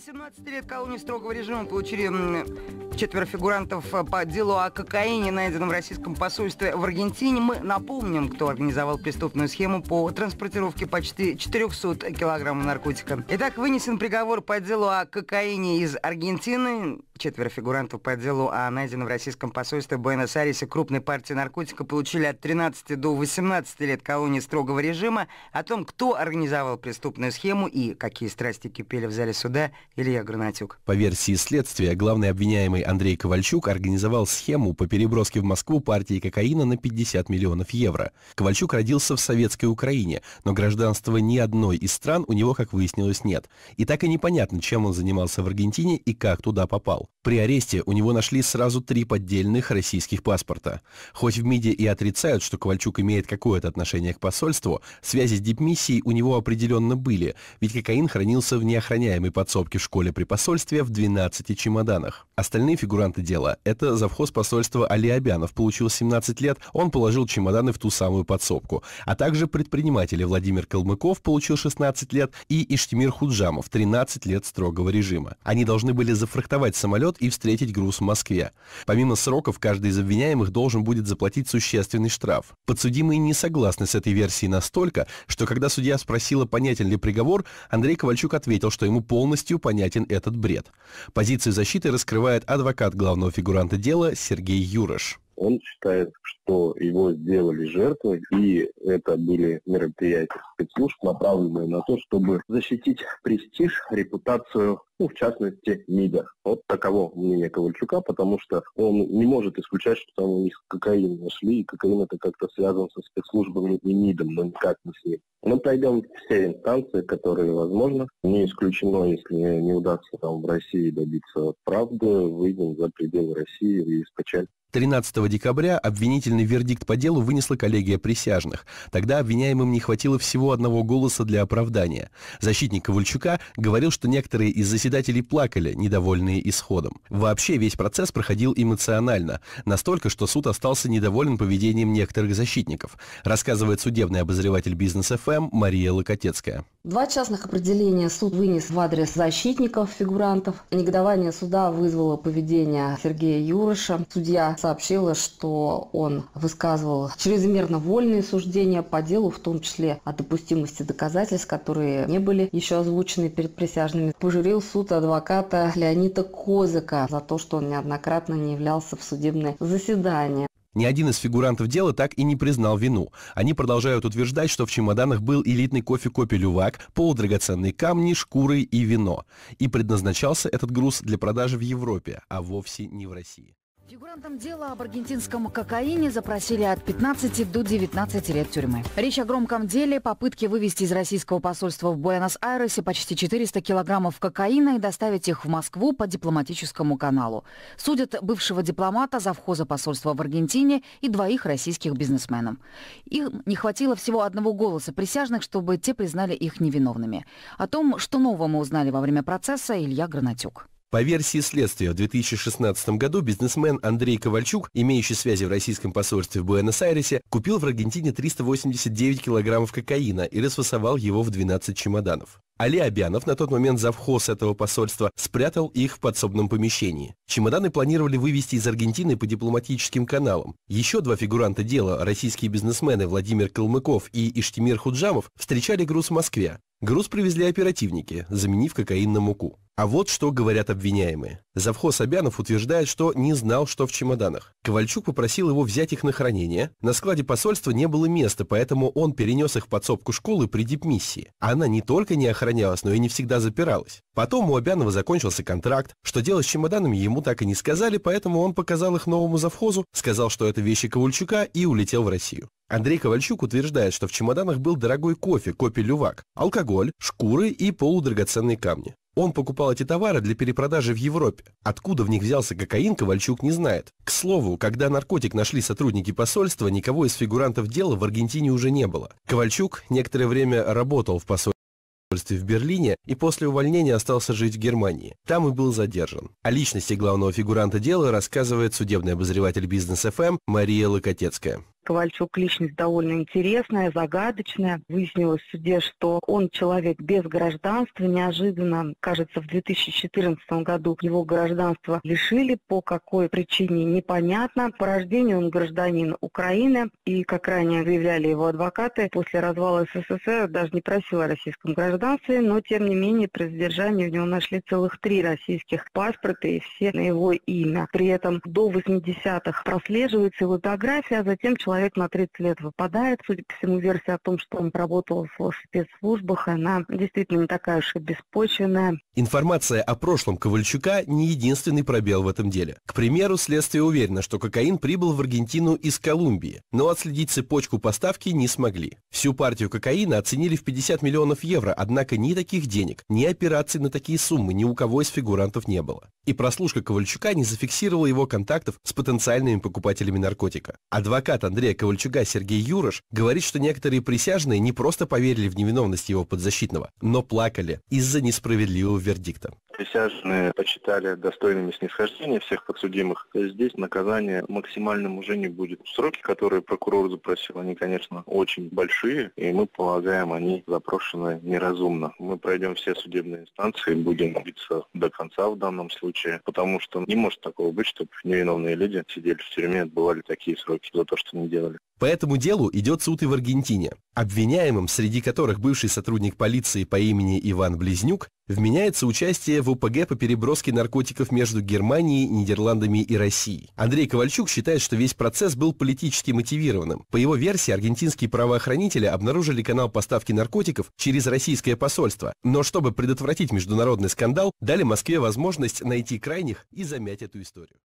18 лет колонии строгого режима получили 4 фигурантов по делу о кокаине, найденном в российском посольстве в Аргентине. Мы напомним, кто организовал преступную схему по транспортировке почти 400 килограммов наркотика. Итак, вынесен приговор по делу о кокаине из Аргентины. 4 фигурантов по делу о найденном в российском посольстве в Буэнос-Айресе крупной партии наркотика получили от 13 до 18 лет колонии строгого режима. О том, кто организовал преступную схему и какие страсти кипели в зале суда, Илья Гранатюк. По версии следствия, главный обвиняемый Андрей Ковальчук организовал схему по переброске в Москву партии кокаина на 50 миллионов евро. Ковальчук родился в советской Украине, но гражданства ни одной из стран у него, как выяснилось, нет. И так и непонятно, чем он занимался в Аргентине и как туда попал. При аресте у него нашли сразу 3 поддельных российских паспорта. Хоть в МИДе и отрицают, что Ковальчук имеет какое-то отношение к посольству, связи с дипмиссией у него определенно были, ведь кокаин хранился в неохраняемой подсобке в школе при посольстве в 12 чемоданах. Остальные фигуранты дела – это завхоз посольства Али Абянов, получил 17 лет, он положил чемоданы в ту самую подсобку, а также предприниматели Владимир Калмыков получил 16 лет и Иштимир Худжамов 13 лет строгого режима. Они должны были зафрахтовать самолет и встретить груз в Москве. Помимо сроков, каждый из обвиняемых должен будет заплатить существенный штраф. Подсудимые не согласны с этой версией настолько, что когда судья спросила, понятен ли приговор, Андрей Ковальчук ответил, что ему полностью понятен этот бред. Позицию защиты раскрывает адвокат главного фигуранта дела Сергей Юрош. Он считает, что его сделали жертвой, и это были мероприятия спецслужб, направленные на то, чтобы защитить престиж, репутацию, в частности, МИДа. Вот таково мнение Ковальчука, потому что он не может исключать, что там у них кокаин нашли, и кокаин это как-то связан со спецслужбами и МИДом, но никак не с ним. Мы пройдем все инстанции, которые возможны. Не исключено, если не удастся там в России добиться правды, выйдем за пределы России и скачать. 13 декабря обвинительный вердикт по делу вынесла коллегия присяжных. Тогда обвиняемым не хватило всего одного голоса для оправдания. Защитник Ковальчука говорил, что некоторые из заседателей плакали, недовольные исходом. Вообще весь процесс проходил эмоционально, настолько, что суд остался недоволен поведением некоторых защитников, рассказывает судебный обозреватель Бизнес-ФМ Мария Локотецкая. 2 частных определения суд вынес в адрес защитников фигурантов. Негодование суда вызвало поведение Сергея Юроша. Судья сообщила, что он высказывал чрезмерно вольные суждения по делу, в том числе о допустимости доказательств, которые не были еще озвучены перед присяжными. Пожурил суд адвоката Леонида Козыка за то, что он неоднократно не являлся в судебное заседание. Ни один из фигурантов дела так и не признал вину. Они продолжают утверждать, что в чемоданах был элитный кофе «Лювак», полудрагоценные камни, шкуры и вино. И предназначался этот груз для продажи в Европе, а вовсе не в России. Фигурантам дела об аргентинском кокаине запросили от 15 до 19 лет тюрьмы. Речь о громком деле попытки вывести из российского посольства в Буэнос-Айресе почти 400 килограммов кокаина и доставить их в Москву по дипломатическому каналу. Судят бывшего дипломата, завхоза посольства в Аргентине и 2 российских бизнесменов. Им не хватило всего одного голоса присяжных, чтобы те признали их невиновными. О том, что нового мы узнали во время процесса, Илья Гранатюк. По версии следствия, в 2016 году бизнесмен Андрей Ковальчук, имеющий связи в российском посольстве в Буэнос-Айресе, купил в Аргентине 389 килограммов кокаина и расфасовал его в 12 чемоданов. Али Абянов, на тот момент завхоз этого посольства, спрятал их в подсобном помещении. Чемоданы планировали вывести из Аргентины по дипломатическим каналам. Еще 2 фигуранта дела, российские бизнесмены Владимир Калмыков и Иштимир Худжамов, встречали груз в Москве. Груз привезли оперативники, заменив кокаин на муку. А вот что говорят обвиняемые. Завхоз Абянов утверждает, что не знал, что в чемоданах. Ковальчук попросил его взять их на хранение. На складе посольства не было места, поэтому он перенес их в подсобку школы при дипмиссии. Она не только не охранялась, но и не всегда запиралась. Потом у Абянова закончился контракт. Что делать с чемоданами, ему так и не сказали, поэтому он показал их новому завхозу, сказал, что это вещи Ковальчука, и улетел в Россию. Андрей Ковальчук утверждает, что в чемоданах был дорогой кофе «Лювак», алкоголь, шкуры и полудрагоценные камни. Он покупал эти товары для перепродажи в Европе. Откуда в них взялся кокаин, Ковальчук не знает. К слову, когда наркотик нашли сотрудники посольства, никого из фигурантов дела в Аргентине уже не было. Ковальчук некоторое время работал в посольстве в Берлине и после увольнения остался жить в Германии. Там и был задержан. О личности главного фигуранта дела рассказывает судебный обозреватель Бизнес-ФМ Мария Локотецкая. Ковальчук личность довольно интересная, загадочная. Выяснилось в суде, что он человек без гражданства. Неожиданно, кажется, в 2014 году его гражданство лишили. По какой причине, непонятно. По рождению он гражданин Украины. И, как ранее заявляли его адвокаты, после развала СССР даже не просил о российском гражданстве, но, тем не менее, при задержании у него нашли целых 3 российских паспорта, и все на его имя. При этом до 80-х прослеживается его биография, а затем человек на 30 лет выпадает. Судя по всему, версия о том, что он работал в спецслужбах, она действительно не такая уж и беспочвенная. Информация о прошлом Ковальчука не единственный пробел в этом деле. К примеру, следствие уверено, что кокаин прибыл в Аргентину из Колумбии, но отследить цепочку поставки не смогли. Всю партию кокаина оценили в 50 миллионов евро, однако ни таких денег, ни операций на такие суммы ни у кого из фигурантов не было. И прослушка Ковальчука не зафиксировала его контактов с потенциальными покупателями наркотика. Адвокат Андрея Ковальчука Сергей Юрош говорит, что некоторые присяжные не просто поверили в невиновность его подзащитного, но плакали из-за несправедливого вердикта. Присяжные почитали достойными снисхождения всех подсудимых. Здесь наказание максимальным уже не будет. Сроки, которые прокурор запросил, они, конечно, очень большие, и мы полагаем, они запрошены неразумно. Мы пройдем все судебные инстанции, будем биться до конца в данном случае, потому что не может такого быть, чтобы невиновные люди сидели в тюрьме, отбывали такие сроки за то, что не делали. По этому делу идет суд и в Аргентине. Обвиняемым, среди которых бывший сотрудник полиции по имени Иван Близнюк, вменяется участие в ОПГ по переброске наркотиков между Германией, Нидерландами и Россией. Андрей Ковальчук считает, что весь процесс был политически мотивированным. По его версии, аргентинские правоохранители обнаружили канал поставки наркотиков через российское посольство, но чтобы предотвратить международный скандал, дали Москве возможность найти крайних и замять эту историю.